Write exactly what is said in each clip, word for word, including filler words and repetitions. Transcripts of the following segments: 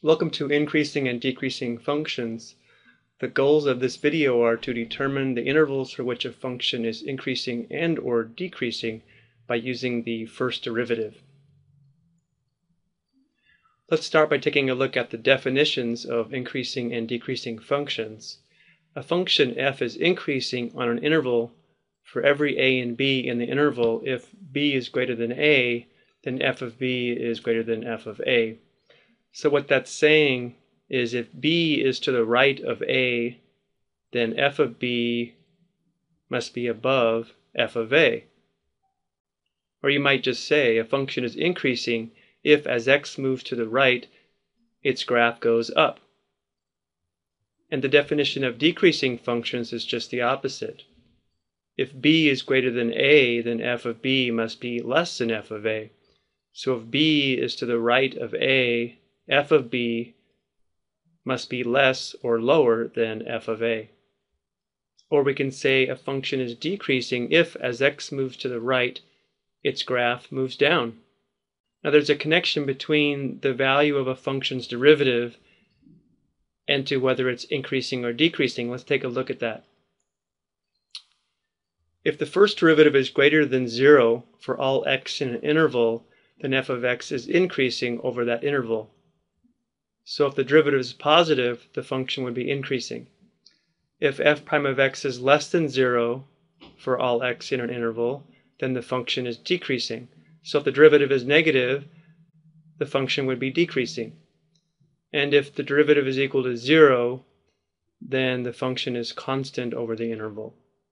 Welcome to increasing and decreasing functions. The goals of this video are to determine the intervals for which a function is increasing and or decreasing by using the first derivative. Let's start by taking a look at the definitions of increasing and decreasing functions. A function f is increasing on an interval for every a and b in the interval if b is greater than a, then f of b is greater than f of a. So what that's saying is if b is to the right of a, then f of b must be above f of a. Or you might just say a function is increasing if as x moves to the right, its graph goes up. And the definition of decreasing functions is just the opposite. If b is greater than a, then f of b must be less than f of a. So if b is to the right of a, f of b must be less or lower than f of a. Or we can say a function is decreasing if as x moves to the right, its graph moves down. Now there's a connection between the value of a function's derivative and to whether it's increasing or decreasing. Let's take a look at that. If the first derivative is greater than zero for all x in an interval, then f of x is increasing over that interval. So if the derivative is positive, the function would be increasing. If f prime of x is less than zero for all x in an interval, then the function is decreasing. So if the derivative is negative, the function would be decreasing. And if the derivative is equal to zero, then the function is constant over the interval.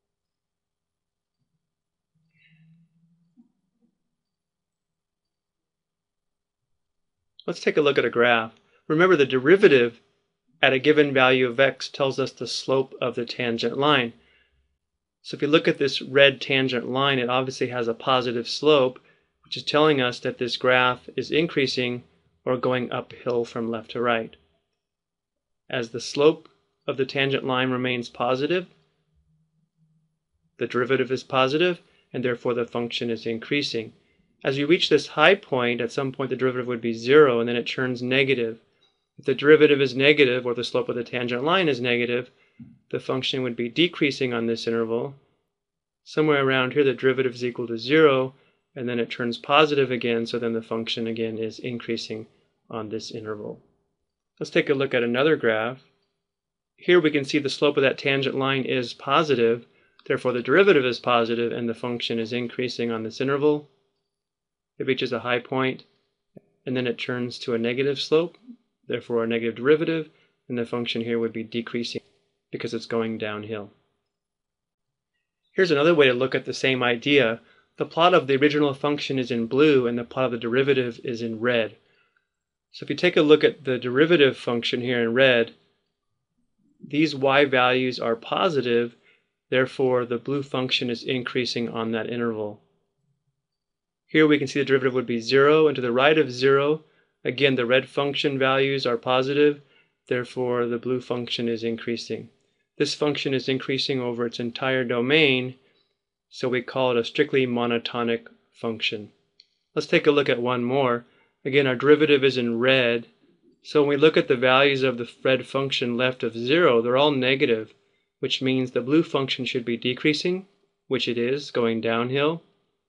Let's take a look at a graph. Remember, the derivative at a given value of x tells us the slope of the tangent line. So if you look at this red tangent line, it obviously has a positive slope, which is telling us that this graph is increasing or going uphill from left to right. As the slope of the tangent line remains positive, the derivative is positive, and therefore the function is increasing. As you reach this high point, at some point the derivative would be zero, and then it turns negative. If the derivative is negative, or the slope of the tangent line is negative, the function would be decreasing on this interval. Somewhere around here the derivative is equal to zero, and then it turns positive again, so then the function again is increasing on this interval. Let's take a look at another graph. Here we can see the slope of that tangent line is positive, therefore the derivative is positive, and the function is increasing on this interval. It reaches a high point, and then it turns to a negative slope, therefore a negative derivative, and the function here would be decreasing because it's going downhill. Here's another way to look at the same idea. The plot of the original function is in blue, and the plot of the derivative is in red. So if you take a look at the derivative function here in red, these y values are positive, therefore the blue function is increasing on that interval. Here we can see the derivative would be zero, and to the right of zero, again the red function values are positive, therefore the blue function is increasing. This function is increasing over its entire domain, so we call it a strictly monotonic function. Let's take a look at one more. Again, our derivative is in red, so when we look at the values of the red function left of zero, they're all negative, which means the blue function should be decreasing, which it is, going downhill.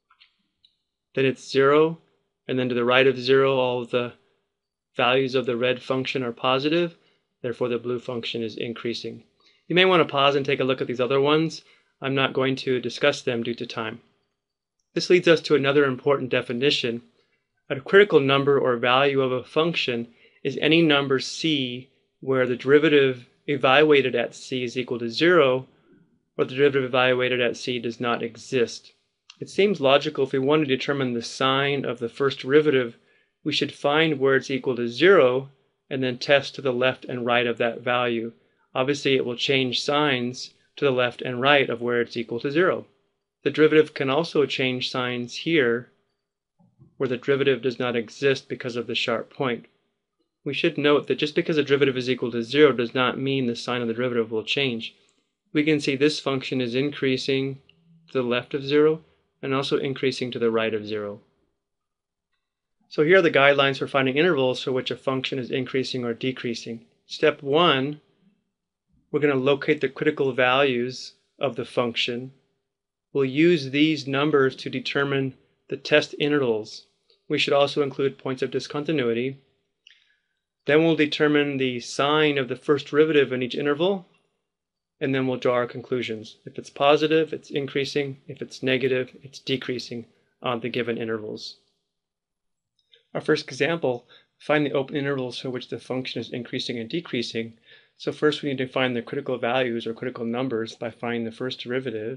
Then it's zero, and then to the right of zero, all of the values of the red function are positive, therefore the blue function is increasing. You may want to pause and take a look at these other ones. I'm not going to discuss them due to time. This leads us to another important definition. A critical number or value of a function is any number c where the derivative evaluated at c is equal to zero, or the derivative evaluated at c does not exist. It seems logical if we want to determine the sign of the first derivative, we should find where it's equal to zero and then test to the left and right of that value. Obviously it will change signs to the left and right of where it's equal to zero. The derivative can also change signs here where the derivative does not exist because of the sharp point. We should note that just because a derivative is equal to zero does not mean the sign of the derivative will change. We can see this function is increasing to the left of zero and also increasing to the right of zero. So here are the guidelines for finding intervals for which a function is increasing or decreasing. Step one, we're going to locate the critical values of the function. We'll use these numbers to determine the test intervals. We should also include points of discontinuity. Then we'll determine the sign of the first derivative in each interval, and then we'll draw our conclusions. If it's positive, it's increasing. If it's negative, it's decreasing on the given intervals. Our first example, find the open intervals for which the function is increasing and decreasing. So first we need to find the critical values or critical numbers by finding the first derivative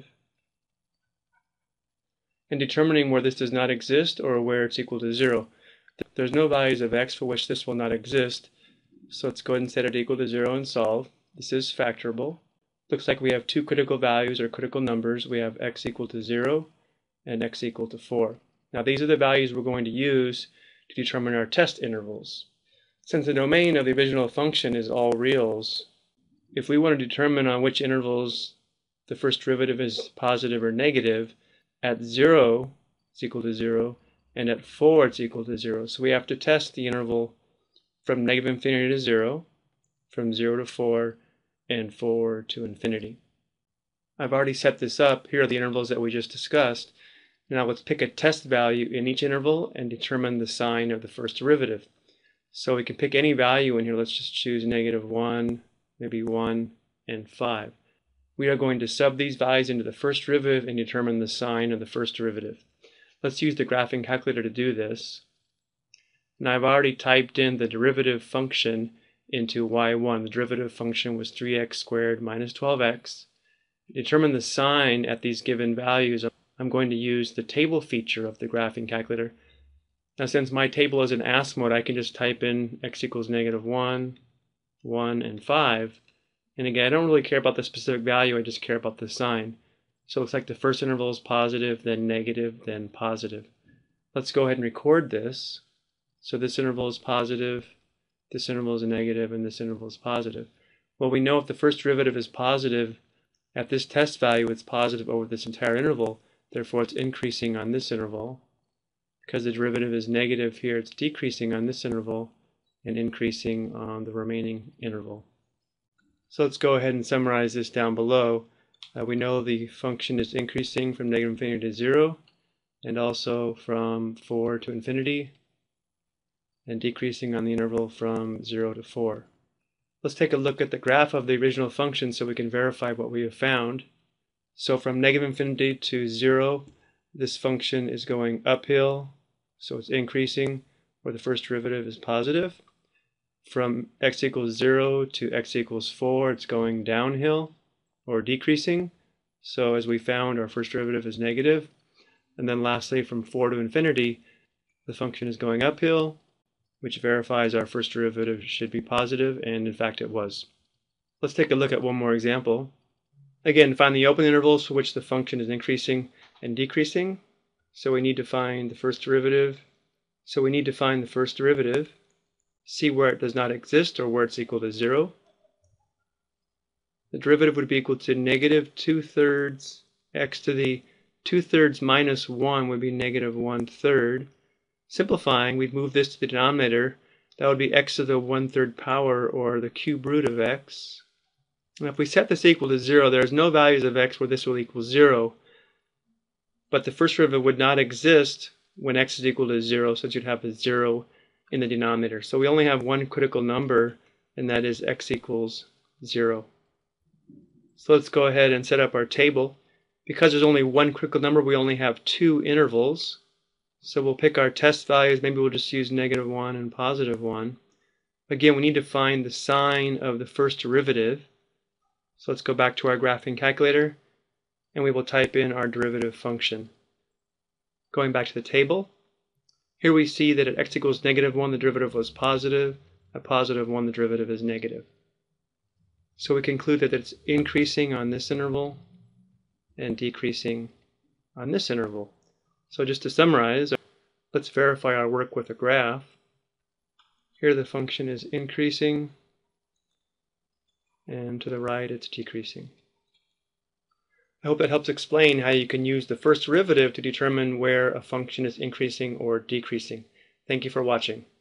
and determining where this does not exist or where it's equal to zero. There's no values of x for which this will not exist, so let's go ahead and set it equal to zero and solve. This is factorable. Looks like we have two critical values or critical numbers. We have x equal to zero and x equal to four. Now these are the values we're going to use to determine our test intervals. Since the domain of the original function is all reals, if we want to determine on which intervals the first derivative is positive or negative, at zero it's equal to zero, and at four it's equal to zero. So we have to test the interval from negative infinity to zero, from zero to four, and four to infinity. I've already set this up. Here are the intervals that we just discussed. Now let's pick a test value in each interval and determine the sign of the first derivative. So we can pick any value in here. Let's just choose negative one, maybe one, and five. We are going to sub these values into the first derivative and determine the sign of the first derivative. Let's use the graphing calculator to do this. Now I've already typed in the derivative function into y one. The derivative function was three x squared minus twelve x. To determine the sign at these given values, I'm going to use the table feature of the graphing calculator. Now since my table is in ask mode, I can just type in x equals negative one, one, and five. And again, I don't really care about the specific value, I just care about the sign. So it looks like the first interval is positive, then negative, then positive. Let's go ahead and record this. So this interval is positive, this interval is negative, and this interval is positive. Well, we know if the first derivative is positive, at this test value it's positive over this entire interval, therefore it's increasing on this interval. Because the derivative is negative here, it's decreasing on this interval and increasing on the remaining interval. So let's go ahead and summarize this down below. Uh, we know the function is increasing from negative infinity to zero, and also from four to infinity, and decreasing on the interval from zero to four. Let's take a look at the graph of the original function so we can verify what we have found. So from negative infinity to zero, this function is going uphill, so it's increasing where the first derivative is positive. From x equals zero to x equals four, it's going downhill or decreasing. So as we found, our first derivative is negative. And then lastly, from four to infinity, the function is going uphill, which verifies our first derivative should be positive, and in fact it was. Let's take a look at one more example. Again, find the open intervals for which the function is increasing and decreasing. So we need to find the first derivative. So we need to find the first derivative, see where it does not exist or where it's equal to zero. The derivative would be equal to negative two-thirds x to the two-thirds minus one would be negative one-third. Simplifying, we'd move this to the denominator. That would be x to the one-third power, or the cube root of x. And if we set this equal to zero, there's no values of x where this will equal zero. But the first derivative would not exist when x is equal to zero, since you'd have a zero in the denominator. So we only have one critical number, and that is x equals zero. So let's go ahead and set up our table. Because there's only one critical number, we only have two intervals. So we'll pick our test values. Maybe we'll just use negative one and positive one. Again, we need to find the sign of the first derivative. So let's go back to our graphing calculator, and we will type in our derivative function. Going back to the table, here we see that at x equals negative one, the derivative was positive. At positive one, the derivative is negative. So we conclude that it's increasing on this interval and decreasing on this interval. So just to summarize, let's verify our work with a graph. Here the function is increasing, and to the right it's decreasing. I hope that helps explain how you can use the first derivative to determine where a function is increasing or decreasing. Thank you for watching.